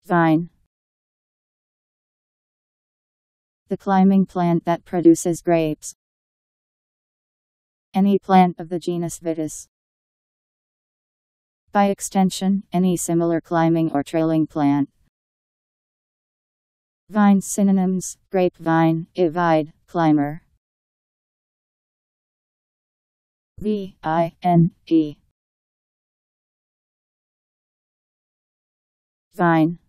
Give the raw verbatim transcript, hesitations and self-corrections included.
Vine. The climbing plant that produces grapes. Any plant of the genus Vitis. By extension, any similar climbing or trailing plant. Vine synonyms: grapevine, ivied, climber. V I N E. Vine.